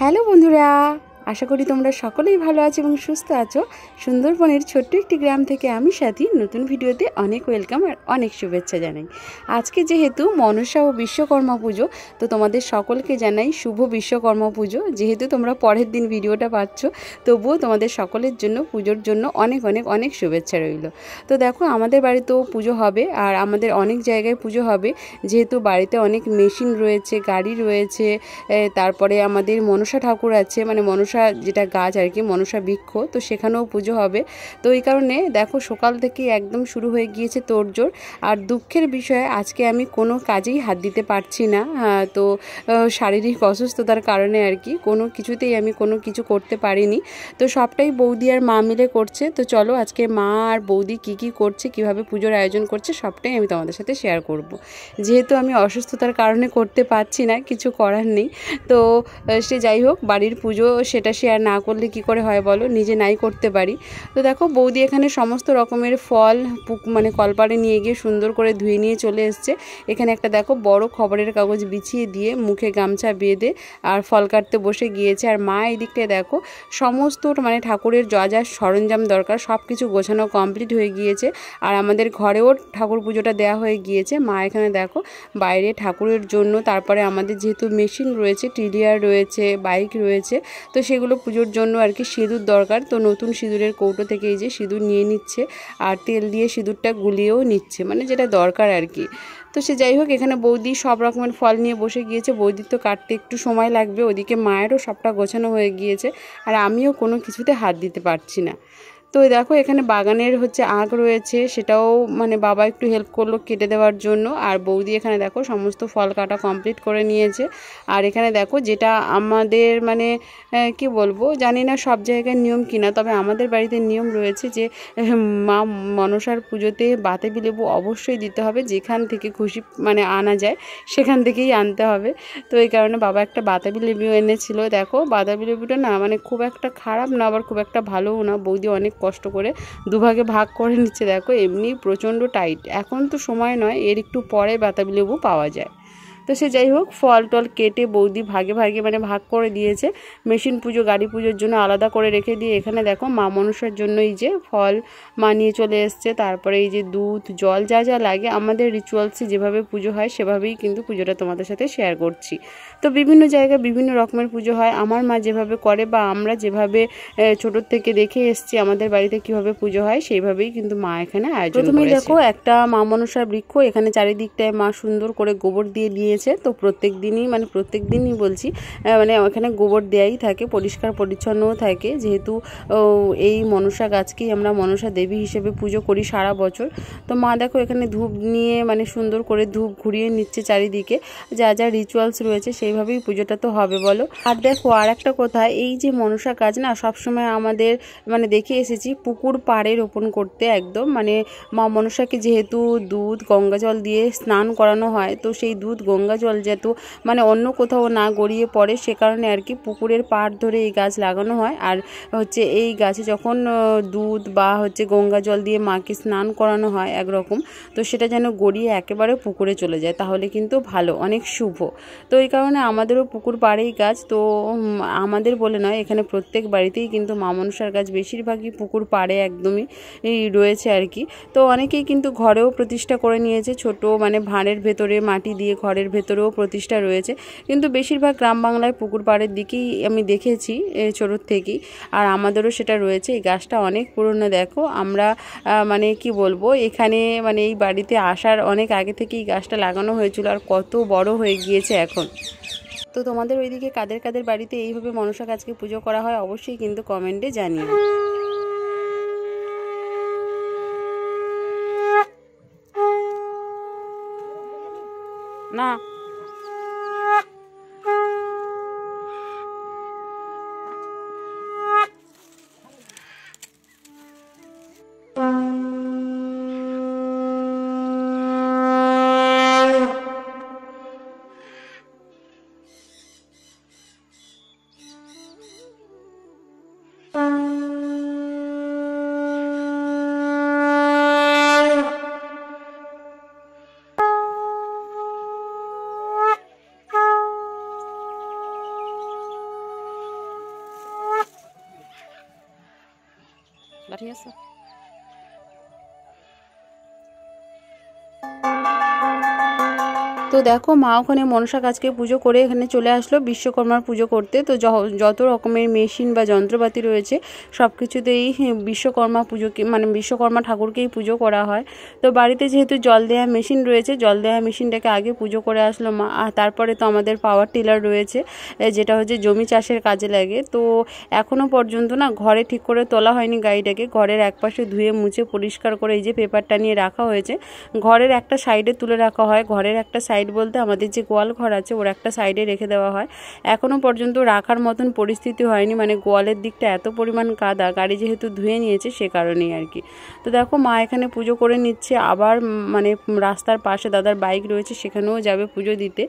Hello বন্ধুরা, আশা করি তোমরা সকলেই ভালো আছো এবং সুস্থ আছো। সুন্দরবনের ছোট্ট একটি গ্রাম থেকে আমি সাথী নতুন ভিডিওতে অনেক ওয়েলকাম আর অনেক শুভেচ্ছা জানাই। আজকে যেহেতু মনসা ও বিশ্বকর্মা পুজো, তো তোমাদের সকলকে জানাই শুভ বিশ্বকর্মা পুজো। যেহেতু তোমরা পরের দিন ভিডিওটা পাচ্ছ, তবুও তোমাদের সকলের জন্য পুজোর জন্য অনেক অনেক অনেক শুভেচ্ছা রইল। তো দেখো, আমাদের বাড়িতেও পুজো হবে আর আমাদের অনেক জায়গায় পুজো হবে। যেহেতু বাড়িতে অনেক মেশিন রয়েছে, গাড়ি রয়েছে, তারপরে আমাদের মনসা ঠাকুর আছে, মানে মনসা যেটা গাছ আর কি, মনসা বৃক্ষ, তো সেখানেও পুজো হবে। তো এই কারণে দেখো সকাল থেকে একদম শুরু হয়ে গিয়েছে তোড়জোড়। আর দুঃখের বিষয়ে আজকে আমি কোনো কাজেই হাত দিতে পারছি না। তো শারীরিক অসুস্থতার কারণে আর কি কোনো কিছুতেই আমি কোনো কিছু করতে পারিনি। তো সবটাই বৌদি আর মা মিলে করছে। তো চলো আজকে মা আর বৌদি কি কি করছে, কিভাবে পুজোর আয়োজন করছে, সবটাই আমি তোমাদের সাথে শেয়ার করব। যেহেতু আমি অসুস্থতার কারণে করতে পারছি না, কিছু করার নেই। তো সে যাই হোক, বাড়ির পুজো সেটা শেয়ার না করলে কি করে হয় বলো, নিজে নাই করতে পারি। তো দেখো বৌদি এখানে সমস্ত রকমের ফল মানে কলপাড়ে নিয়ে গিয়ে সুন্দর করে ধুয়ে নিয়ে চলে এসছে। এখানে একটা দেখো বড় খবরের কাগজ বিছিয়ে দিয়ে মুখে গামছা বেঁধে আর ফল কাটতে বসে গিয়েছে। আর মা এই দিকটায় দেখো সমস্ত মানে ঠাকুরের যা যা সরঞ্জাম দরকার সব কিছু গোছানো কমপ্লিট হয়ে গিয়েছে। আর আমাদের ঘরেও ঠাকুর পুজোটা দেওয়া হয়ে গিয়েছে। মা এখানে দেখো বাইরে ঠাকুরের জন্য, তারপরে আমাদের যেহেতু মেশিন রয়েছে, টিলিয়ার রয়েছে, বাইক রয়েছে, তো সেগুলো পুজোর জন্য আর কি সিঁদুর দরকার। তো নতুন সিঁদুরের কৌটো থেকে এই যে সিঁদুর নিয়ে নিচ্ছে আর তেল দিয়ে সিঁদুরটা গুলিয়েও নিচ্ছে, মানে যেটা দরকার আর কি। তো সে যাই হোক, এখানে বৌদি সব রকমের ফল নিয়ে বসে গিয়েছে। বৌদির তো কাটতে একটু সময় লাগবে, ওদিকে মায়েরও সবটা গোছানো হয়ে গিয়েছে আর আমিও কোনো কিছুতে হাত দিতে পারছি না। তো দেখো এখানে বাগানের আগ রয়েছে, সেটাও মানে বাবা একটু হেল্প করলো কেটে দেওয়ার জন্য। আর বৌদি এখানে দেখো সমস্ত ফল কাটা কমপ্লিট করে নিয়েছে। আর এখানে দেখো যেটা আমাদের মানে কি বলবো, জানি না সব জায়গায় নিয়ম কিনা, তবে আমাদের বাড়িতে নিয়ম রয়েছে যে মা মনসার পুজোতে বাতাবি লেবু অবশ্যই দিতে হবে। যেখান থেকে খুশি মানে আনা যায় সেখান থেকেই আনতে হবে। তো এই কারণে বাবা একটা বাতাবি লেবু এনেছিল। দেখো বাতাবি লেবুটা না মানে খুব একটা খারাপ না, আবার খুব একটা ভালোও না। বৌদি অনেক কষ্ট করে দুভাগে ভাগ করে নিচ্ছে। দেখো এমনি প্রচণ্ড টাইট, এখন তো সময় নয়, এর একটু পরে বাতাবি লেবু পাওয়া যায়। তো সে যাই হোক, ফল টল কেটে বৌদি ভাগে ভাগে মানে ভাগ করে দিয়েছে। মেশিন পুজো, গাড়ি পুজোর জন্য আলাদা করে রেখে দিয়ে এখানে দেখো মা মনসার জন্য এই যে ফল মা নিয়ে চলে এসছে। তারপরে এই যে দুধ, জল, যা যা লাগে আমাদের রিচুয়ালসে যেভাবে পুজো হয় সেভাবেই কিন্তু পুজোটা তোমাদের সাথে শেয়ার করছি। তো বিভিন্ন জায়গায় বিভিন্ন রকমের পুজো হয়। আমার মা যেভাবে করে বা আমরা যেভাবে ছোটোর থেকে দেখে এসছি আমাদের বাড়িতে কিভাবে পুজো হয়, সেইভাবেই কিন্তু মা এখানে আয়োজন করেছে। প্রথমেই দেখো একটা মা মনসার বৃক্ষ, এখানে চারিদিকটায় মা সুন্দর করে গোবর দিয়ে নিয়েছে। তো প্রত্যেক দিনই বলছি, মানে ওখানে গোবর দেয়াই থাকে, পরিষ্কার পরিচ্ছন্নও থাকে। যেহেতু এই মনসা গাছকেই আমরা মনসা দেবী হিসেবে পুজো করি সারা বছর। তো মা দেখো এখানে ধূপ নিয়ে মানে সুন্দর করে ধূপ ঘুরিয়ে নিচ্ছে চারিদিকে। যা যা রিচুয়ালস রয়েছে সেইভাবেই পুজোটা তো হবে বলো। আর দেখো আর একটা কথা, এই যে মনসা গাছ না সবসময় আমাদের মানে দেখে এসেছি পুকুর পাড়ে রোপণ করতে, একদম মানে মা মনসাকে যেহেতু দুধ গঙ্গা জল দিয়ে স্নান করানো হয়, তো সেই দুধ গঙ্গা জল যেহেতু মানে অন্য কোথাও না গড়িয়ে পড়ে, সে কারণে আর কি পুকুরের পাড় ধরে এই গাছ লাগানো হয়। আর এই গাছে যখন দুধ বা গঙ্গা জল দিয়ে মাকে স্নান করানো হয় একরকম, তো সেটা যেন গড়িয়ে একেবারে পুকুরে চলে যায়, তাহলে কিন্তু ভালো, অনেক শুভ। তো এই কারণে আমাদেরও পুকুর পাড়েই গাছ। তো আমাদের বলে নয়, এখানে প্রত্যেক বাড়িতেই কিন্তু মা মনসার গাছ বেশিরভাগই পুকুর পাড়ে একদমই রয়েছে আর কি। তো অনেকেই কিন্তু ঘরেও প্রতিষ্ঠা করে নিয়েছে, ছোট মানে ভাঁড়ের ভেতরে মাটি দিয়ে ঘরের ভেতরেও প্রতিষ্ঠা রয়েছে। কিন্তু বেশিরভাগ গ্রাম বাংলায় পুকুর পাড়ের দিকেই আমি দেখেছি ছোটোর থেকেই। আর আমাদেরও সেটা রয়েছে। এই গাছটা অনেক পুরনো, দেখো আমরা মানে কি বলবো, এখানে মানে এই বাড়িতে আসার অনেক আগে থেকেই গাছটা লাগানো হয়েছিল আর কত বড় হয়ে গিয়েছে এখন। তো তোমাদের ওইদিকে কাদের কাদের বাড়িতে এইভাবে মনসা গাছকে পুজো করা হয় অবশ্যই কিন্তু কমেন্টে জানিও। না ঠিক আছে। তো দেখো মা ওখানে মনসা গাছকে পুজো করে এখানে চলে আসলো বিশ্বকর্মার পুজো করতে। তো যত রকমের মেশিন বা যন্ত্রপাতি রয়েছে সব কিছুতেই বিশ্বকর্মা পুজোকে মানে বিশ্বকর্মা ঠাকুরকেই পুজো করা হয়। তো বাড়িতে যেহেতু জল দেওয়া মেশিন রয়েছে, জল দেওয়া মেশিনটাকে আগে পুজো করে আসলো মা। আর তারপরে তো আমাদের পাওয়ার টিলার রয়েছে, যেটা হচ্ছে জমি চাষের কাজে লাগে। তো এখনও পর্যন্ত না ঘরে ঠিক করে তোলা হয়নি গাড়িটাকে। ঘরের একপাশে ধুয়ে মুছে পরিষ্কার করে এই যে পেপারটা নিয়ে রাখা হয়েছে। ঘরের একটা সাইডে তুলে রাখা হয়, ঘরের একটা সাইড বলতে আমাদের যে গোয়াল ঘর আছে ওর একটা সাইডে রেখে দেওয়া হয়। এখনও পর্যন্ত রাখার মতন পরিস্থিতি হয়নি, মানে গোয়ালের দিকটা এত পরিমাণ কাদা, গাড়ি যেহেতু ধুয়ে নিয়েছে সে কারণেই আর কি। তো দেখো মা এখানে পুজো করে নিচ্ছে। আবার মানে রাস্তার পাশে দাদার বাইক রয়েছে, সেখানেও যাবে পুজো দিতে।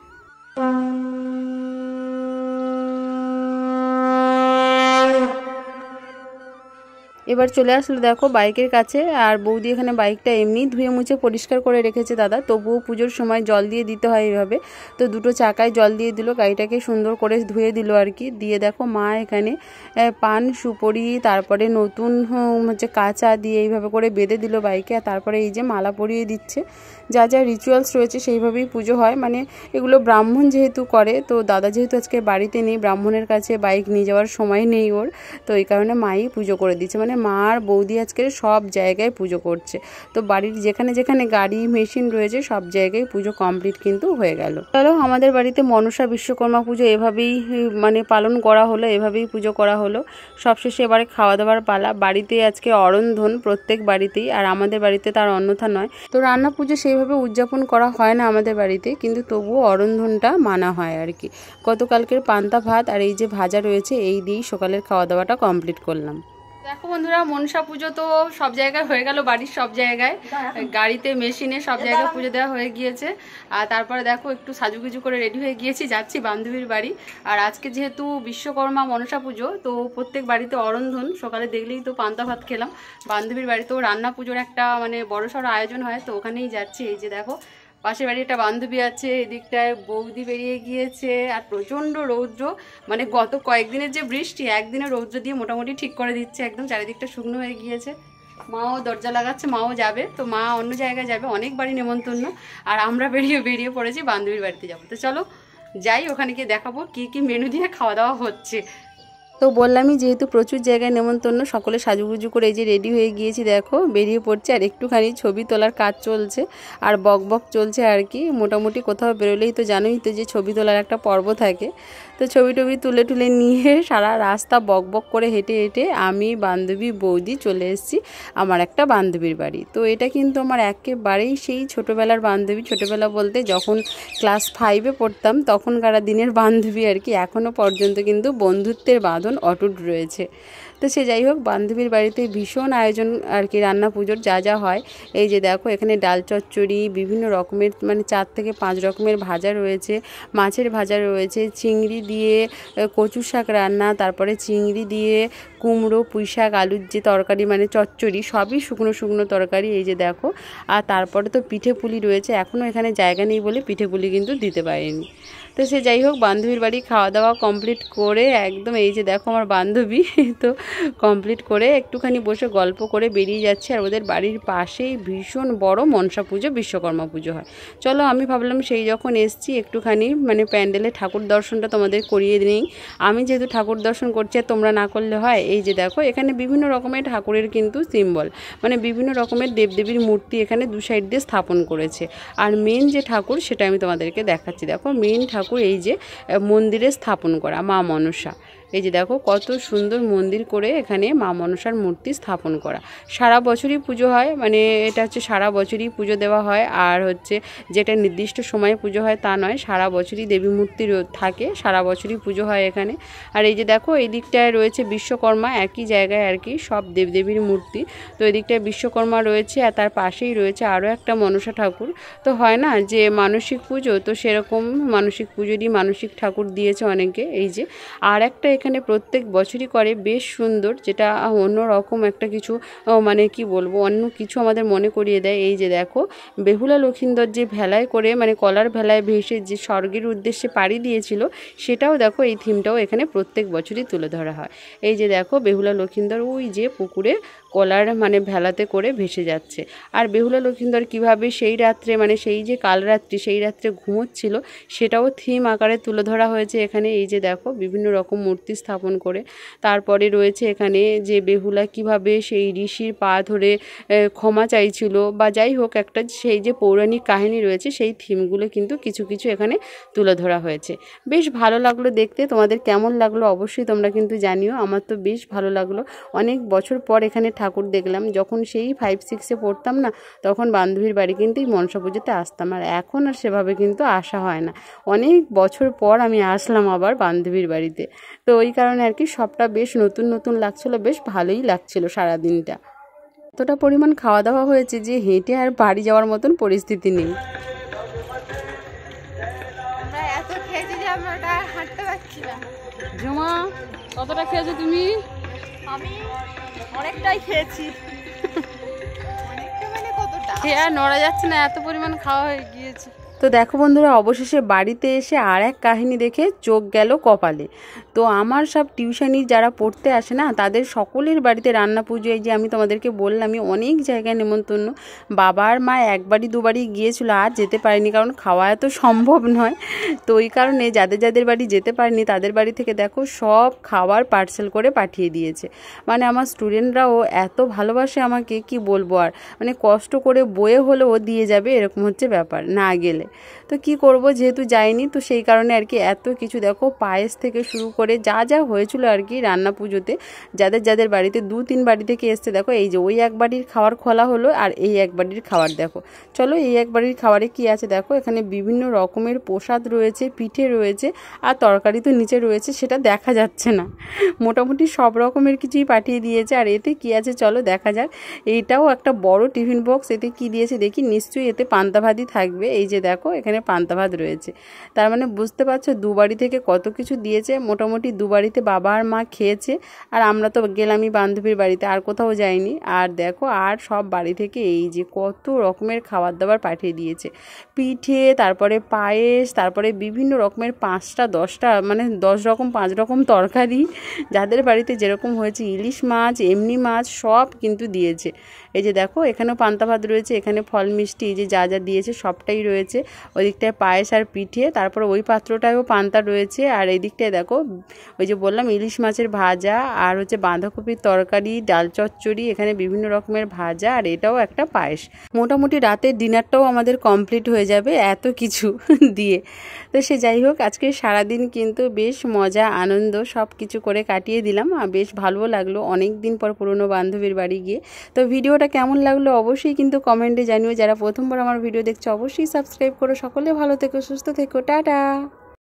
এবার চলে আসলো দেখো বাইকের কাছে, আর বৌদি এখানে বাইকটা এমনি ধুয়ে মুছে পরিষ্কার করে রেখেছে দাদা, তবুও পুজোর সময় জল দিয়ে দিতে হয় এইভাবে। তো দুটো চাকায় জল দিয়ে দিল, গাড়িটাকে সুন্দর করে ধুয়ে দিল আর কি। দিয়ে দেখো মা এখানে পান সুপরি তারপরে নতুন হচ্ছে কাঁচা দিয়ে এইভাবে করে বেঁধে দিল বাইকে। আর তারপরে এই যে মালা পরিয়ে দিচ্ছে। যা যা রিচুয়ালস রয়েছে সেইভাবেই পুজো হয়, মানে এগুলো ব্রাহ্মণ যেহেতু করে, তো দাদা যেহেতু আজকে বাড়িতে নেই, ব্রাহ্মণের কাছে বাইক নিয়ে যাওয়ার সময় নেই ওর, তো এই কারণে মাই পুজো করে দিচ্ছে। মানে মা আর বৌদি আজকে সব জায়গায় পুজো করছে। তো বাড়ির যেখানে যেখানে গাড়ি মেশিন রয়েছে সব জায়গায় পুজো কমপ্লিট কিন্তু হয়ে গেল। চলো আমাদের বাড়িতে মনসা বিশ্বকর্মা পুজো এভাবেই মানে পালন করা হলো, এভাবেই পুজো করা হলো। সবশেষে এবারে খাওয়া দাওয়ার পালা। বাড়িতে আজকে অরন্ধন প্রত্যেক বাড়িতেই, আর আমাদের বাড়িতে তার অন্যথা নয়। তো রান্না পুজো সেইভাবে উদযাপন করা হয় না আমাদের বাড়িতে, কিন্তু তবুও অরন্ধনটা মানা হয় আর কি। গতকালকের পান্তা ভাত আর এই যে ভাজা রয়েছে এই দিয়েই সকালের খাওয়া দাওয়াটা কমপ্লিট করলাম। দেখো বন্ধুরা, মনসা পুজো তো সব জায়গায় হয়ে গেল, বাড়ির সব জায়গায়, গাড়িতে মেশিনে সব জায়গায় পুজো দেওয়া হয়ে গিয়েছে। আর তারপরে দেখো একটু সাজুগুজু করে রেডি হয়ে গিয়েছি, যাচ্ছি বান্ধবীর বাড়ি। আর আজকে যেহেতু বিশ্বকর্মা মনসা পুজো, তো প্রত্যেক বাড়িতে অরন্ধন, সকালে দেখলেই তো পান্তা ভাত খেলাম। বান্ধবীর বাড়িতেও রান্না পুজোর একটা মানে বড়সড় আয়োজন হয়, তো ওখানেই যাচ্ছি। এই যে দেখো পাশের বাড়ি একটা বান্ধবী আছে, এদিকটায় বৌদি বেরিয়ে গিয়েছে। আর প্রচণ্ড রৌদ্র, মানে গত কয়েকদিনের যে বৃষ্টি একদিনে রৌদ্র দিয়ে মোটামুটি ঠিক করে দিচ্ছে, একদম চারিদিকটা শুকনো হয়ে গিয়েছে। মাও দরজা লাগাচ্ছে, মাও যাবে, তো মা অন্য জায়গায় যাবে, অনেক বাড়ি নেমন্তন্ন। আর আমরা বেরিয়ে পড়েছি বান্ধবীর বাড়িতে যাবো। তো চলো যাই, ওখানে গিয়ে দেখাবো কি কি মেনু দিয়ে খাওয়া দাওয়া হচ্ছে। তো বললামই যেহেতু প্রচুর জায়গায় নেমন্তন্ন, সকলে সাজুগুজু করে এই যে রেডি হয়ে গিয়েছি, দেখো বেরিয়ে পড়ছে। আর একটুখানি ছবি তোলার কাজ চলছে আর বক চলছে আর কি। মোটামুটি কোথাও বেরোলেই তো জানোই তো যে ছবি তোলার একটা পর্ব থাকে। তো ছবি তুলে নিয়ে সারা রাস্তা বক করে হেঁটে আমি বান্ধবী বৌদি চলে এসেছি আমার একটা বান্ধবীর বাড়ি। তো এটা কিন্তু আমার একেবারেই সেই ছোটোবেলার বান্ধবী, ছোটোবেলা বলতে যখন ক্লাস 5-এ পড়তাম তখনকার দিনের বান্ধবী আর কি। এখনও পর্যন্ত কিন্তু বন্ধুত্বের বাঁধন অটুট রয়েছে। তো সে যাই হোক, বান্ধবীর বাড়িতে ভীষণ আয়োজন আর কি রান্না পুজোর যা যা হয়। এই যে দেখো এখানে ডাল চচ্চড়ি, বিভিন্ন রকমের মানে 4 থেকে 5 রকমের ভাজা রয়েছে, মাছের ভাজা রয়েছে, চিংড়ি দিয়ে কচু শাক রান্না, তারপরে চিংড়ি দিয়ে কুমড়ো পুঁই শাক আলুর যে তরকারি মানে চচ্চড়ি, সবই শুকনো তরকারি। এই যে দেখো, আর তারপরে তো পিঠে পুলি রয়েছে। এখনও এখানে জায়গা নেই বলে পিঠে পুলি কিন্তু দিতে পারিনি। তো সে যাই হোক, বান্ধবীর বাড়ি খাওয়া দাওয়া কমপ্লিট করে একদম এই যে দেখো আমার বান্ধবী তো কমপ্লিট করে একটুখানি বসে গল্প করে বেরিয়ে যাচ্ছে। আর ওদের বাড়ির পাশেই ভীষণ বড় মনসা পুজো বিশ্বকর্মা পুজো হয়। চলো আমি ভাবলাম সেই যখন এসছি একটুখানি মানে প্যান্ডেলে ঠাকুর দর্শনটা তোমাদের করিয়ে নিই। আমি যেহেতু ঠাকুর দর্শন করছি আর তোমরা না করলে হয়। এই যে দেখো এখানে বিভিন্ন রকমের ঠাকুরের কিন্তু সিম্বল, মানে বিভিন্ন রকমের দেবদেবীর মূর্তি এখানে দু সাইড দিয়ে স্থাপন করেছে। আর মেন যে ঠাকুর সেটা আমি তোমাদেরকে দেখাচ্ছি। দেখো মেন ঠাকুর এই যে মন্দিরে স্থাপন করা মা মনসা। এই যে দেখো কত সুন্দর মন্দির করে এখানে মা মনসার মূর্তি স্থাপন করা। সারা বছরই পুজো হয়, মানে এটা হচ্ছে সারা বছরই পুজো দেওয়া হয়। আর হচ্ছে যেটা নির্দিষ্ট সময়ে পুজো হয় তা নয়, সারা বছরই দেবী মূর্তি থাকে, সারা বছরই পুজো হয় এখানে। আর এই যে দেখো এই দিকটায় রয়েছে বিশ্বকর্মা, একই জায়গায় আর কি সব দেবদেবীর মূর্তি। তো এদিকটায় বিশ্বকর্মা রয়েছে, আর তার পাশেই রয়েছে আরও একটা মনসা ঠাকুর। তো হয় না যে মানসিক পুজো, তো সেরকম মানসিক পুজোরই মানসিক ঠাকুর দিয়েছে অনেকে। এই যে আর একটা এখানে প্রত্যেক বছরই করে বেশ সুন্দর, যেটা অন্য রকম একটা কিছু মানে কি বলবো, অন্য কিছু আমাদের মনে করিয়ে দেয়। এই যে দেখো বেহুলা লক্ষিন্দর যে ভেলায় করে মানে কলার ভেলায় ভেসে যে স্বর্গের উদ্দেশ্যে পাড়ি দিয়েছিল, সেটাও দেখো এই থিমটাও এখানে প্রত্যেক বছরই তুলে ধরা হয়। এই যে দেখো বেহুলা লক্ষিন্দর ওই যে পুকুরে কলার মানে ভেলাতে করে ভেসে যাচ্ছে। আর বেহুলা লক্ষিন্দর কিভাবে সেই রাত্রে মানে সেই যে কাল রাত্রি সেই রাত্রে ঘুমোচ্ছিল সেটাও থিম আকারে তুলে ধরা হয়েছে এখানে। এই যে দেখো বিভিন্ন রকম মূর্তি স্থাপন করে। তারপরে রয়েছে এখানে যে বেহুলা কিভাবে সেই ঋষির পা ধরে ক্ষমা চাইছিল বা যাই হোক একটা সেই যে পৌরাণিক কাহিনী রয়েছে সেই থিমগুলো কিন্তু কিছু কিছু এখানে তুলে ধরা হয়েছে। বেশ ভালো লাগলো দেখতে। তোমাদের কেমন লাগলো অবশ্যই তোমরা কিন্তু জানিও। আমার তো বেশ ভালো লাগলো। অনেক বছর পর এখানে ঠাকুর দেখলাম। যখন সেই 5-6-এ পড়তাম না তখন বান্ধবীর বাড়ি কিন্তু এই মনসা পুজোতে আসতাম, আর এখন আর সেভাবে কিন্তু আসা হয় না। অনেক বছর পর আমি আসলাম আবার বান্ধবীর বাড়িতে। তো ওই কারণে আর কি সবটা বেশ নতুন নতুন লাগছিলো, বেশ ভালোই লাগছিলো সারাদিনটা। এতটা পরিমাণ খাওয়া দাওয়া হয়েছে যে হেঁটে আর বাড়ি যাওয়ার মতন পরিস্থিতি নেই। জমা কতটা খেয়েছো তুমি? আমি অনেকটাই খেয়েছি। অনেকটা মানে কতটা? খেয়ে আর নড়া যাচ্ছে না, এত পরিমাণ খাওয়া হয়ে গিয়েছে। তো দেখো বন্ধুরা, অবশেষে বাড়িতে এসে আর এক কাহিনী দেখে চোখ গেল কপালে। তো আমার সব টিউশনি যারা পড়তে আসে না তাদের সকলের বাড়িতে রান্না পুজো। এই যে আমি তোমাদেরকে বললামই অনেক জায়গায় নেমন্তন্ন, বাবার মা একবারই দুবারই গিয়েছিল, আর যেতে পারেনি কারণ খাওয়া এত সম্ভব নয়। তো ওই কারণে যাদের যাদের বাড়ি যেতে পারেনি তাদের বাড়ি থেকে দেখো সব খাবার পার্সেল করে পাঠিয়ে দিয়েছে। মানে আমার স্টুডেন্টরাও এত ভালোবাসে আমাকে, কি বলবো আর, মানে কষ্ট করে বয়ে হলেও দিয়ে যাবে এরকম হচ্ছে ব্যাপার না গেলে। তো কি করব, যেহেতু যাইনি তো সেই কারণে আর কি এত কিছু দেখো পায়েস থেকে শুরু করে যা যা হয়েছিল আর কি রান্না পুজোতে যাদের যাদের বাড়িতে 2-3 বাড়ি থেকে এসছে। দেখো এই যে ওই এক বাড়ির খাবার খোলা হলো আর এই এক বাড়ির খাবার দেখো। চলো এই এক বাড়ির খাবারে কি আছে দেখো। এখানে বিভিন্ন রকমের প্রসাদ রয়েছে, পিঠে রয়েছে আর তরকারি তো নিচে রয়েছে সেটা দেখা যাচ্ছে না। মোটামুটি সব রকমের কিছুই পাঠিয়ে দিয়েছে। আর এতে কি আছে চলো দেখা যাক। এইটাও একটা বড় টিফিন বক্স, এতে কি দিয়েছে দেখি। নিশ্চয়ই এতে পান্তা ভাতই থাকবে। এই যে দেখো এখানে পান্তা ভাত রয়েছে। তার মানে বুঝতে পারছো দু বাড়ি থেকে কত কিছু দিয়েছে। মোটামুটি দু বাড়িতে বাবা আর মা খেয়েছে, আর আমরা তো গেলামই বান্ধবীর বাড়িতে, আর কোথাও যাইনি। আর দেখো আর সব বাড়ি থেকে এই যে কত রকমের খাবার দাবার পাঠিয়ে দিয়েছে, পিঠে, তারপরে পায়েস, তারপরে বিভিন্ন রকমের 5টা-10টা মানে 10 রকম 5 রকম তরকারি, যাদের বাড়িতে যেরকম হয়েছে, ইলিশ মাছ, এমনি মাছ সব কিন্তু দিয়েছে। এই যে দেখো এখানেও পান্তা ভাত রয়েছে, এখানে ফল মিষ্টি এই যে যা যা দিয়েছে সবটাই রয়েছে। ওই দিকটায় পায়েস আর পিঠে, তারপর ওই পাত্রটায়ও পান্তা রয়েছে। আর এই দিকটায় দেখো ওই যে বললাম ইলিশ মাছের ভাজা, আর হচ্ছে বাঁধাকপির তরকারি, ডাল চচ্চড়ি, এখানে বিভিন্ন রকমের ভাজা, আর এটাও একটা পায়েস। মোটামুটি রাতের ডিনারটাও আমাদের কমপ্লিট হয়ে যাবে এত কিছু দিয়ে। তো সে যাই হোক, আজকে সারাদিন কিন্তু বেশ মজা আনন্দ সব কিছু করে কাটিয়ে দিলাম, আর বেশ ভালো লাগলো অনেক দিন পর পুরনো বান্ধবীর বাড়ি গিয়ে। তো ভিডিওটা কেমন লাগলো অবশ্যই কিন্তু কমেন্টে জানিও। যারা প্রথমবার আমার ভিডিও দেখছো অবশ্যই সাবস্ক্রাইব করো। সকলে ভালো থেকো, সুস্থ থেকো, টাটা।